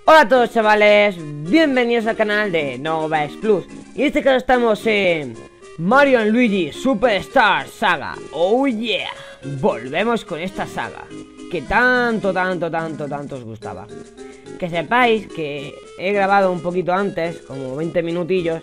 Hola a todos, chavales, bienvenidos al canal de Novax Plus. Y en este caso estamos en Mario & Luigi Superstar Saga. Oh yeah, volvemos con esta saga que tanto os gustaba. Que sepáis que he grabado un poquito antes, como 20 minutillos,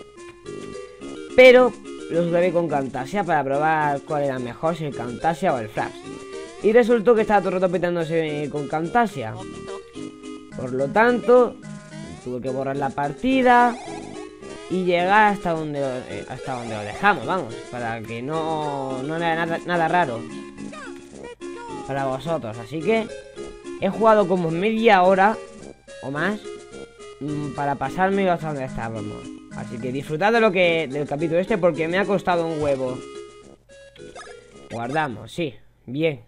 pero los grabé con Camtasia para probar cuál era mejor, si el Camtasia o el Fraps. Y resultó que estaba todo el rato petándose con Camtasia. Por lo tanto, tuve que borrar la partida y llegar hasta donde lo dejamos, vamos, para que no era nada raro para vosotros. Así que he jugado como media hora o más para pasármelo hasta donde estábamos. Así que disfrutad de del capítulo este, porque me ha costado un huevo. Guardamos, sí, bien.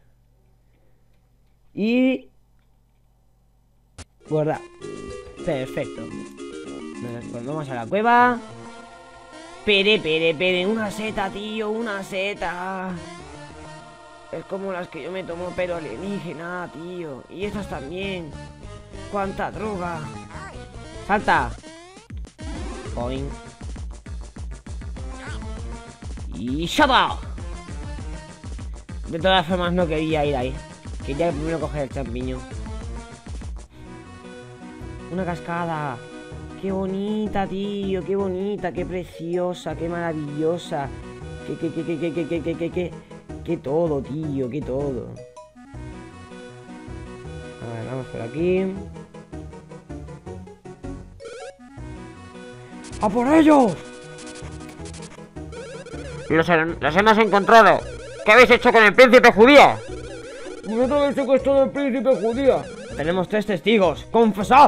Y guardar. Perfecto. Nos vamos a la cueva. Pere, una seta, tío, una seta. Es como las que yo me tomo, pero alienígena, tío. Y estas también. ¡Cuánta droga! ¡Salta! Boing. Y ¡shaba! De todas formas no quería ir ahí. Quería primero coger el champiñón. Una cascada. Qué bonita, tío. Qué bonita, qué preciosa, qué maravillosa. Qué todo, tío, qué todo. A ver, vamos por aquí. ¡A por ellos! Los hemos encontrado. ¿Qué habéis hecho con el príncipe judío? Nosotros habéis secuestrado al príncipe judío. Tenemos 3 testigos. ¡Confesad!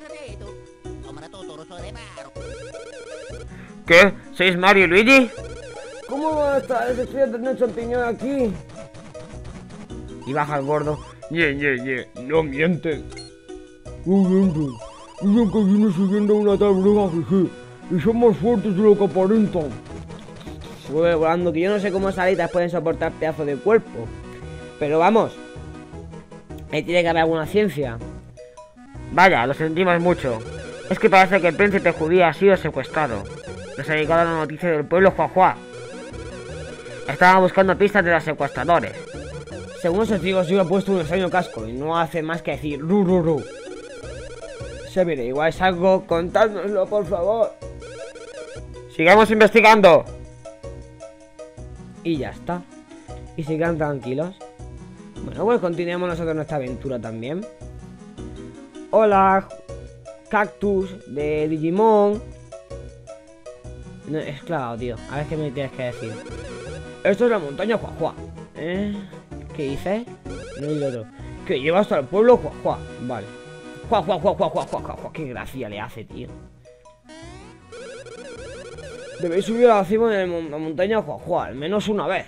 ¿Qué? ¿Sois Mario y Luigi? ¿Cómo va a estar ese estudiante de champiñón aquí? Y baja el gordo. No miente. No miente. Dicen que viene siguiendo una tal bruja jeje. Y son más fuertes de lo que aparentan. Sube volando, que yo no sé cómo esas alitas pueden soportar pedazos de cuerpo. Pero vamos, ahí tiene que haber alguna ciencia. Vaya, lo sentimos mucho. Es que parece que el príncipe judío ha sido secuestrado. Nos ha llegado la noticia del pueblo Juajua. Estaba buscando pistas de los secuestradores. Según los testigos, yo he puesto un extraño casco y no hace más que decir ru. Si averiguáis algo, contádnoslo, por favor. Sigamos investigando. Y ya está. Y sigan tranquilos. Bueno, pues continuemos nosotros nuestra aventura también. Hola, Cactus de Digimon. No, es clavado, tío. A ver qué me tienes que decir. Esto es la montaña Juajua. ¿Qué dices? No hay otro. Que lleva hasta el pueblo Juajua. Vale. Juajua. Qué gracia le hace, tío. Debéis subir a la cima de la montaña Juajua, al menos una vez.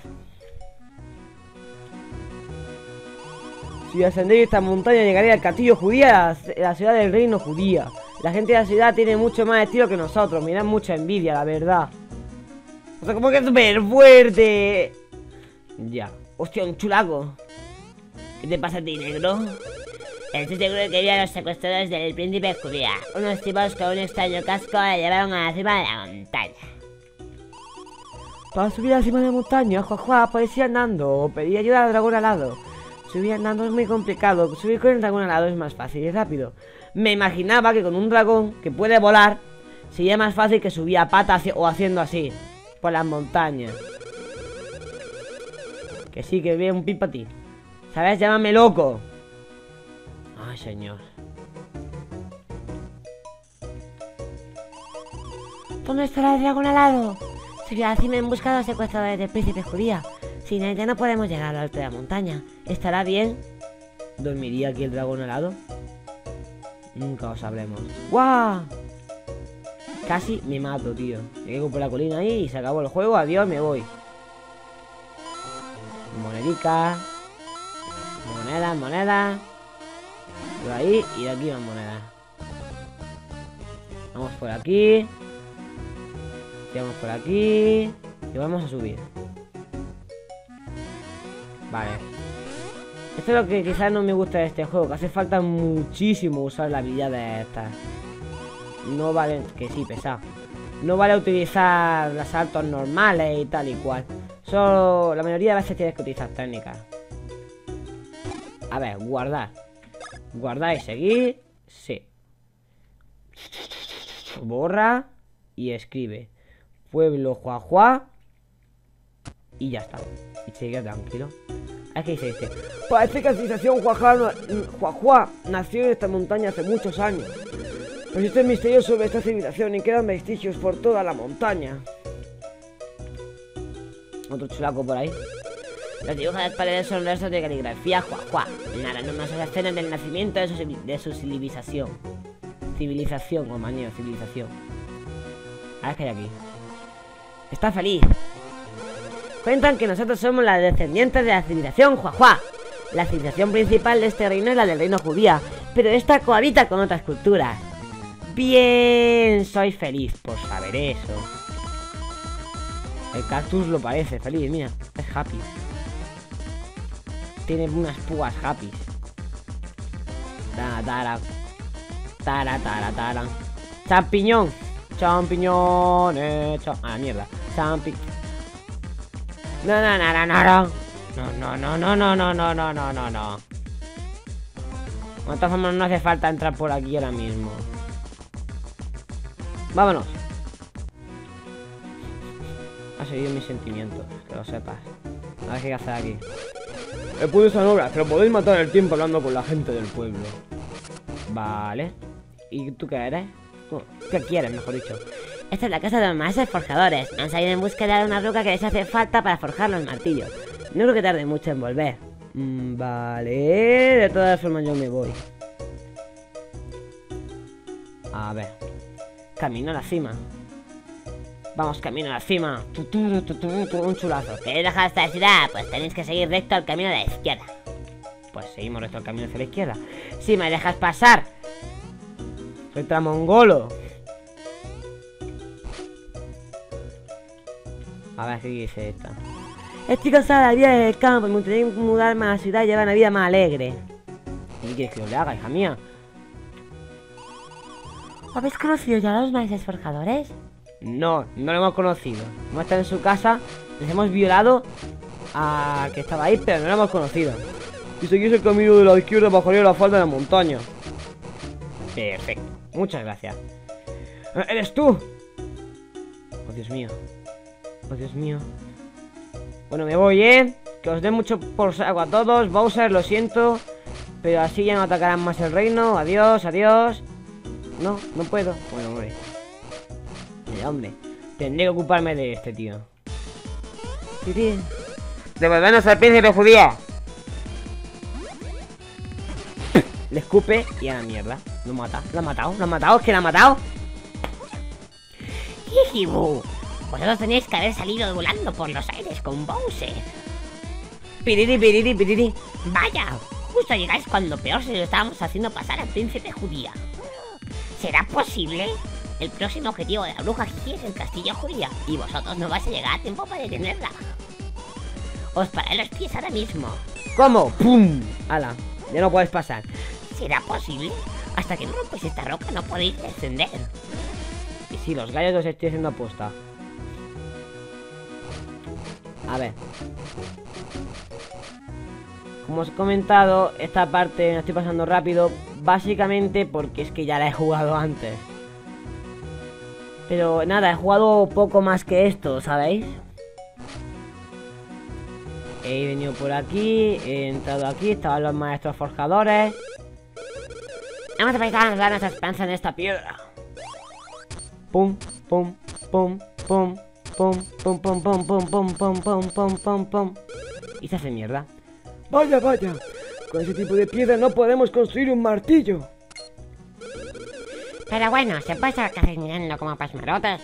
Si ascendéis esta montaña llegaréis al castillo judía, la ciudad del reino judía. La gente de la ciudad tiene mucho más estilo que nosotros. Me dan mucha envidia, la verdad. O sea, como que es súper fuerte. Ya. Hostia, un chulaco. ¿Qué te pasa a ti, negro? Estoy seguro de que vi a los secuestradores del príncipe judía. Unos tipos con un extraño casco la llevaron a la cima de la montaña. Para subir a la cima de la montaña, Juajua, podéis ir andando o pedir ayuda al dragón alado. Subir andando es muy complicado. Subir con el dragón alado es más fácil y rápido. Me imaginaba que con un dragón que puede volar sería más fácil que subir a pata o haciendo así por las montañas. Que sí, que veo un pin para ti. ¿Sabes? Llámame loco. Ay, señor. ¿Dónde estará el dragón alado? Subí a la cima en busca de los secuestradores del príncipe judía. Sin él ya no podemos llegar a la alta de la montaña. ¿Estará bien? ¿Dormiría aquí el dragón alado? Nunca lo sabremos. ¡Guau! Casi me mato, tío. Llegué por la colina ahí y se acabó el juego. Adiós, me voy. Monedica. Moneda. Por ahí y de aquí más monedas. Vamos por aquí. Vamos por aquí. Y vamos a subir. Vale. Esto es lo que quizás no me gusta de este juego, que hace falta muchísimo usar las habilidades estas. No vale, que sí, pesado. No vale utilizar los saltos normales y tal y cual. Solo la mayoría de veces tienes que utilizar técnicas. A ver, guardar. Guardar y seguir. Sí. Borra y escribe Pueblo Juajua. Y ya está. Y sigue tranquilo. ¿Qué dice este? Parece que la civilización Juajua nació en esta montaña hace muchos años. Existe el misterio sobre esta civilización y quedan vestigios por toda la montaña. Otro chulaco por ahí. Los dibujos de las paredes son restos de caligrafía Juajua. Nada, no más escenas del nacimiento de su civilización. Civilización, o mañana, civilización. A ver qué hay aquí. Está feliz. Cuentan que nosotros somos las descendientes de la civilización Juajua. La civilización principal de este reino es la del reino judía, pero esta cohabita con otras culturas. Bien, soy feliz por saber eso. El cactus lo parece, feliz, mira, es happy. Tiene unas púas happy. Tara, tara, tara, tara. Champiñón. Champiñones. Ah, mierda. Champiñón. No, no, no, no, no. No, no, no, no, no, no, no, no, no, no. De todas formas no hace falta entrar por aquí ahora mismo. Vámonos. Ha seguido mis sentimientos, que lo sepas. A ver qué hay que hacer aquí. He podido esa obra, pero podéis matar el tiempo hablando con la gente del pueblo. Vale. ¿Y tú qué eres? ¿Qué quieres, mejor dicho? Esta es la casa de los maestros forjadores. Han salido en búsqueda de una roca que les hace falta para forjar los martillos. No creo que tarde mucho en volver. Vale. De todas formas yo me voy. A ver. Camino a la cima. Vamos, camino a la cima. Un chulazo. ¿Queréis dejar esta ciudad? Pues tenéis que seguir recto al camino de la izquierda. Pues seguimos recto al camino hacia la izquierda. Si me dejas pasar. Retramongolo. A ver qué dice esta. Estoy cansada de la vida del campo y me gustaría mudarme a la ciudad y llevar una vida más alegre. ¿Qué quieres que yo le haga, hija mía? ¿Habéis conocido ya a los maestros forjadores? No, no lo hemos conocido. Hemos estado en su casa, les hemos violado a que estaba ahí, pero no lo hemos conocido. Si seguís el camino de la izquierda bajaría la falda de la montaña. Perfecto, muchas gracias. ¿Eres tú? Oh, Dios mío. Oh, Dios mío. Bueno, me voy, que os dé mucho por saco a todos. Bowser, lo siento, pero así ya no atacarán más el reino. Adiós, adiós. No, no puedo. Bueno, hombre. Hombre, tendré que ocuparme de este tío. Devolvernos al príncipe judía. Le escupe y a la mierda. Lo mata, lo ha matado, lo ha matado, es que lo ha matado. ¡Jijibu! Vosotros tenéis que haber salido volando por los aires con Bowser. Piriri, piriri, piriri. Vaya, justo llegáis cuando peor se lo estábamos haciendo pasar al príncipe judía. ¿Será posible? El próximo objetivo de la bruja Gigi es el castillo judía y vosotros no vais a llegar a tiempo para detenerla. Os pararé los pies ahora mismo. ¿Cómo? ¡Pum! ¡Hala! Ya no puedes pasar. ¿Será posible? Hasta que no rompáis esta roca no podéis descender. Y si los gallos los estoy haciendo aposta. A ver. Como os he comentado, esta parte la estoy pasando rápido. Básicamente porque es que ya la he jugado antes. Pero nada, he jugado poco más que esto, ¿sabéis? He venido por aquí, he entrado aquí, estaban los maestros forjadores. Vamos a depositar nuestra esperanza en esta piedra. Pum, pum, pum, pum, pum, pum, pum, pum, pum, pum, pum, pum, pum, pum, pum. Y se hace mierda. Vaya, vaya. Con ese tipo de piedra no podemos construir un martillo. Pero bueno, se puede estar casi mirando como pasmarotes.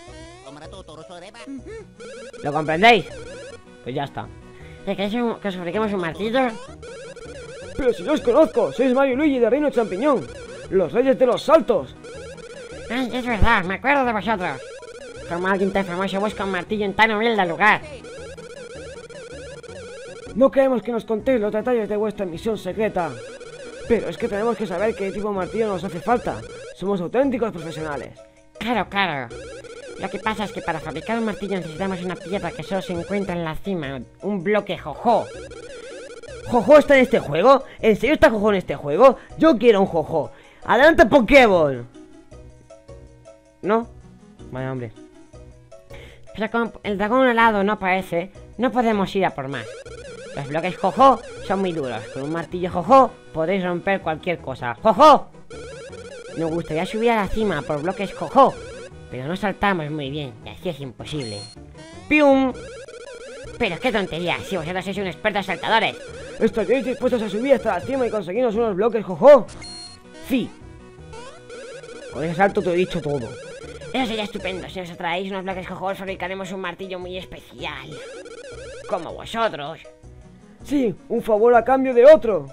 ¿Lo comprendéis? Pues ya está. ¿Queréis que os fabriquemos un martillo? Pero si yo os conozco, sois Mario y Luigi de Reino Champiñón, los reyes de los saltos. Ay, es verdad, me acuerdo de vosotros. Como alguien tan famoso busca un martillo en tan humilde lugar. No queremos que nos contéis los detalles de vuestra misión secreta. Pero es que tenemos que saber qué tipo de martillo nos hace falta. Somos auténticos profesionales. Claro, claro. Lo que pasa es que para fabricar un martillo necesitamos una piedra que solo se encuentra en la cima. Un bloque jojo. ¿Jojo está en este juego? ¿En serio está Jojo en este juego? Yo quiero un Jojo. ¡Adelante, Pokéball! ¿No? Vaya, hombre. Pero como el dragón alado no aparece, no podemos ir a por más. Los bloques jojo son muy duros. Con un martillo jojo podéis romper cualquier cosa. ¡Jojo! Nos gustaría subir a la cima por bloques jojo, pero no saltamos muy bien y así es imposible. ¡Pium! Pero qué tontería, si vosotros sois unos expertos saltadores. ¿Estaríais dispuestos a subir hasta la cima y conseguirnos unos bloques Jojo? Sí. Con ese salto te he dicho todo. Eso sería estupendo. Si nos traéis unos bloques jojo, fabricaremos un martillo muy especial. Como vosotros. Sí, un favor a cambio de otro.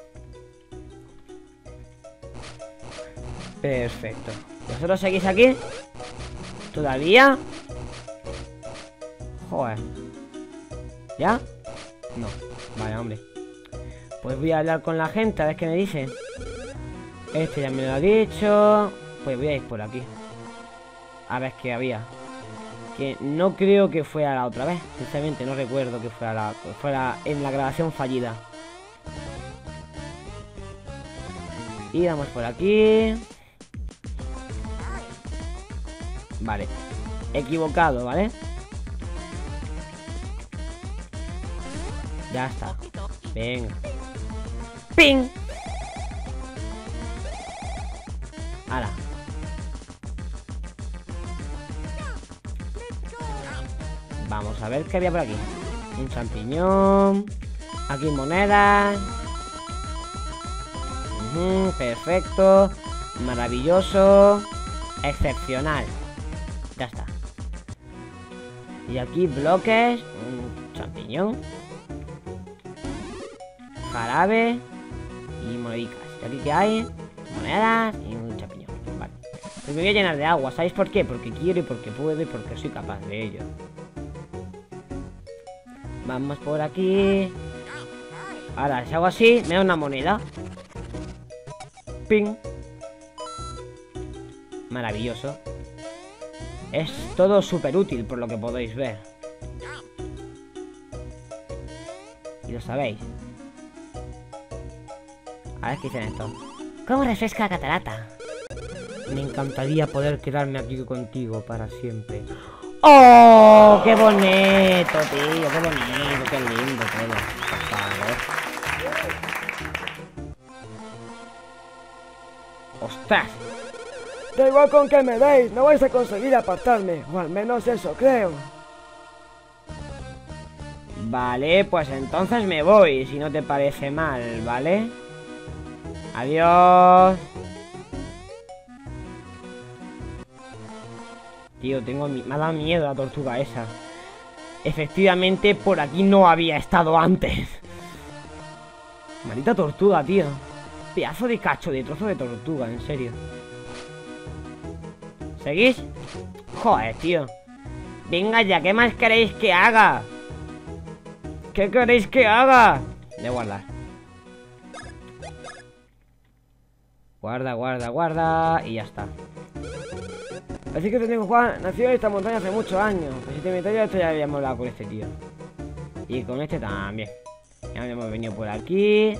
Perfecto. ¿Vosotros seguís aquí? ¿Todavía? Joder. ¿Ya? No. Vaya, hombre. Pues voy a hablar con la gente a ver qué me dice. Este ya me lo ha dicho. Pues voy a ir por aquí. A ver qué había. Que no creo que fuera la otra vez. Sinceramente no recuerdo que fuera en la grabación fallida. Y vamos por aquí. Vale. Equivocado, ¿vale? Ya está. Venga. ¡Ping! ¡Hala! Vamos a ver qué había por aquí. Un champiñón. Aquí monedas. Perfecto. Maravilloso. Excepcional. Ya está. Y aquí bloques. Un champiñón. Jarabe. Y monedicas. ¿Y aquí qué hay? Monedas y un champiñón. Vale. Pues me voy a llenar de agua. ¿Sabéis por qué? Porque quiero y porque puedo y porque soy capaz de ello. Vamos por aquí. Ahora, si hago así, me da una moneda. Ping. Maravilloso. Es todo súper útil por lo que podéis ver. Y lo sabéis. A ver qué dicen esto. ¿Cómo refresca la catarata? Me encantaría poder quedarme aquí contigo para siempre. ¡Oh! ¡Qué bonito, tío! ¡Qué bonito! ¡Qué lindo todo! Por favor. ¡Ostras! Da igual con que me veis, no vais a conseguir apartarme. O al menos eso creo. Vale, pues entonces me voy, si no te parece mal, ¿vale? Adiós. Tío, me ha dado miedo la tortuga esa. Efectivamente, por aquí no había estado antes. Maldita tortuga, tío. Pedazo de cacho, de trozo de tortuga, en serio. ¿Seguís? Joder, tío. Venga ya, ¿qué más queréis que haga? ¿Qué queréis que haga? De guardar. Guarda, guarda, guarda. Y ya está. Así que te digo, Juan, nació en esta montaña hace muchos años. Pues si te meto ya, esto ya habíamos hablado con este tío. Y con este también. Ya hemos venido por aquí.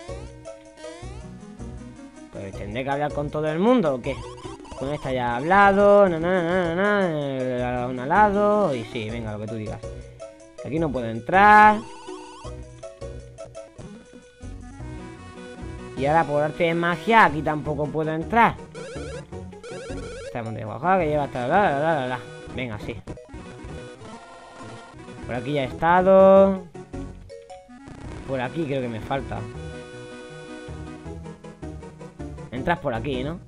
Pues tendré que hablar con todo el mundo, ¿o qué? Con esta ya he hablado. Un al lado. Y sí, venga, lo que tú digas. Aquí no puedo entrar. Y ahora por arte de magia aquí tampoco puedo entrar. Estamos de Oaxaca que lleva hasta la. Venga, sí. Por aquí ya he estado. Por aquí creo que me falta. Entras por aquí, ¿no?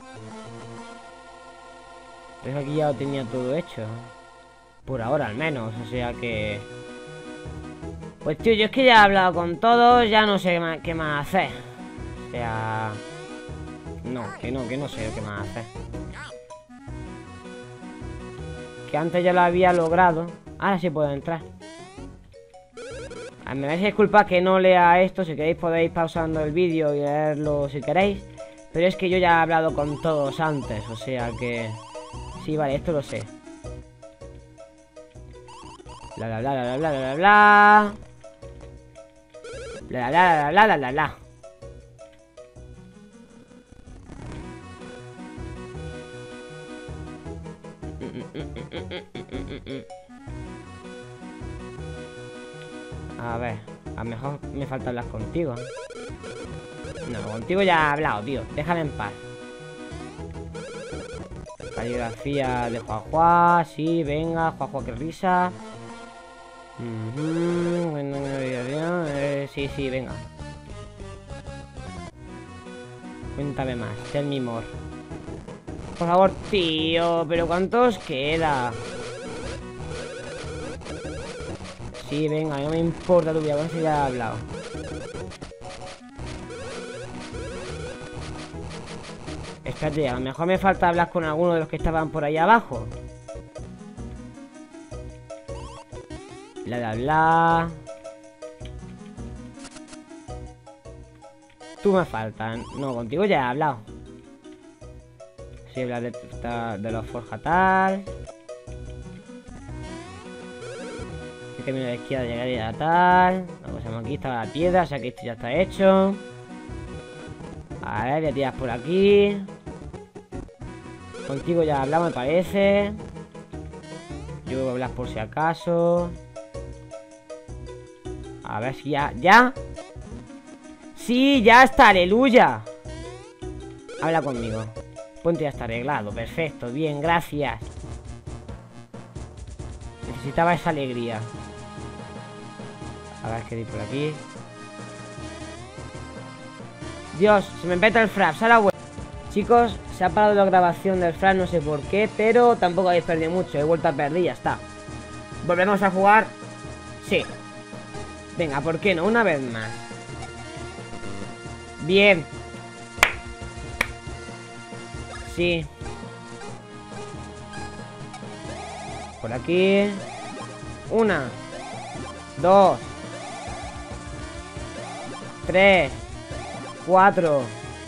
Pero aquí ya lo tenía todo hecho. Por ahora al menos, o sea que... Pues tío, yo es que ya he hablado con todos. Ya no sé qué más hacer. O sea... No sé qué más hacer. Que antes ya lo había logrado. Ahora sí puedo entrar. Me vais a disculpar que no lea esto. Si queréis podéis pausando el vídeo y leerlo si queréis. Pero es que yo ya he hablado con todos antes. O sea que... Sí, vale, esto lo sé. Bla bla bla bla bla bla bla. Bla bla bla bla bla bla bla. A ver, a lo mejor me falta hablar contigo. No, contigo ya he hablado, tío. Déjame en paz. Caligrafía de Juajua. Sí, venga, Juajua, qué risa. Sí, sí, venga. Cuéntame más, tell me more. Por favor, tío, pero ¿cuántos queda? Sí, venga, no me importa tu vida, bueno, si ya he hablado. Espérate, a lo mejor me falta hablar con alguno de los que estaban por ahí abajo. Bla, bla, bla. Tú me faltan. No, contigo ya he hablado. Sí, hablar de los forja tal. El camino de la izquierda llegaría a tal. Vamos a ver, aquí estaba la piedra, o sea que esto ya está hecho. A ver, voy a tirar por aquí. Contigo ya he hablado, me parece. Yo voy a hablar por si acaso. A ver si ya... ¿Ya? Sí, ya está, aleluya. Habla conmigo. Ponte ya está arreglado, perfecto, bien, gracias. Necesitaba esa alegría. A ver qué hay por aquí. Dios, se me peta el fraps, a la vuelta. Chicos, se ha parado la grabación del fraps, no sé por qué, pero tampoco habéis perdido mucho, he vuelto a perder y ya está. ¿Volvemos a jugar? Sí. Venga, ¿por qué no? Una vez más. Bien. Sí. Por aquí. 1, 2, 3, 4,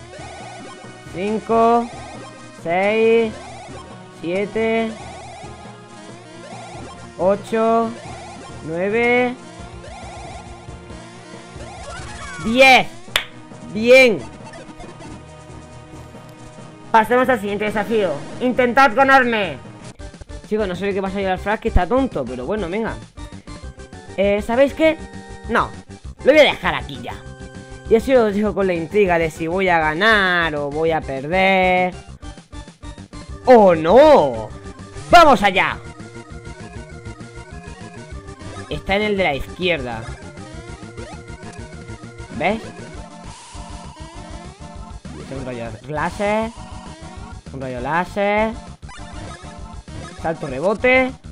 5, 6, 7, 8, 9, 10. Bien. Pasemos al siguiente desafío. Intentad ganarme. Chicos, no sé qué pasa ahí al Fraps, que está tonto, pero bueno, venga. ¿Sabéis qué? No, lo voy a dejar aquí ya. Y así os dejo con la intriga de si voy a ganar o voy a perder. ¡Oh, no! ¡Vamos allá! Está en el de la izquierda. ¿Ves? Un rayo láser. Un rayo láser. Salto rebote.